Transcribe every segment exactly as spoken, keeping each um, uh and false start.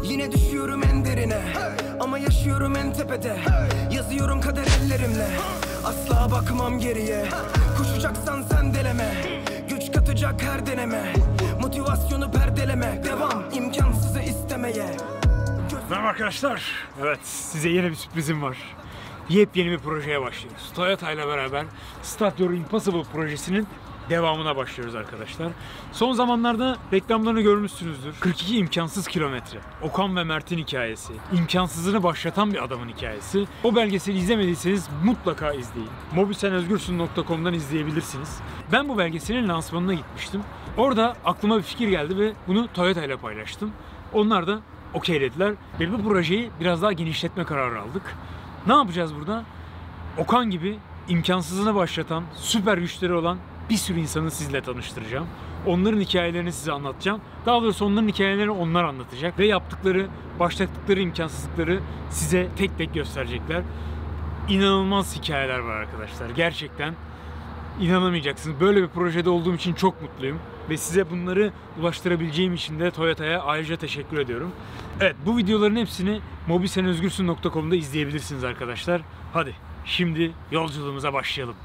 Yine düşüyorum en derine, ama yaşıyorum en tepede. Yazıyorum kader ellerimle, asla bakmam geriye. Koşacaksan sen deleme, güç katacak her deneme. Motivasyonu perdeleme, devam imkansızı istemeye. Merhaba arkadaşlar. Evet, size yeni bir sürprizim var. Yepyeni bir projeye başlıyoruz. Toyota ile beraber Start Your Impossible projesinin devamına başlıyoruz arkadaşlar. Son zamanlarda reklamlarını görmüşsünüzdür. kırk iki imkansız kilometre. Okan ve Mert'in hikayesi. İmkansızını başlatan bir adamın hikayesi. O belgeseli izlemediyseniz mutlaka izleyin. mobisenözgürsün nokta com'dan izleyebilirsiniz. Ben bu belgeselin lansmanına gitmiştim. Orada aklıma bir fikir geldi ve bunu Toyota ile paylaştım. Onlar da okeylediler ve bu projeyi biraz daha genişletme kararı aldık. Ne yapacağız burada? Okan gibi imkansızını başlatan, süper güçleri olan bir sürü insanı sizle tanıştıracağım. Onların hikayelerini size anlatacağım. Daha doğrusu onların hikayelerini onlar anlatacak ve yaptıkları, başlattıkları imkansızlıkları size tek tek gösterecekler. İnanılmaz hikayeler var arkadaşlar. Gerçekten inanamayacaksınız. Böyle bir projede olduğum için çok mutluyum. Ve size bunları ulaştırabileceğim için de Toyota'ya ayrıca teşekkür ediyorum. Evet, bu videoların hepsini mobisenözgürsün nokta com'da izleyebilirsiniz arkadaşlar. Hadi şimdi yolculuğumuza başlayalım.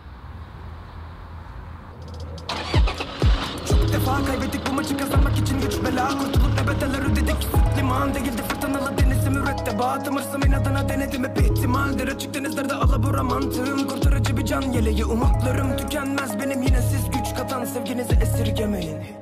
Çok defa kaybettik bu maçı kazanmak için güç bela. Kurtulup ne bedeller ödedik. Süt liman değildi fırtınalı denizim mürettebat. Hırsım inadına denedim hep ihtimaldir. Açık denizlerde alabora mantığım. Kurtarıcı bir can yeleği umutlarım tükenmez benim. Yine siz güç katan sevginizi esirgemeyin.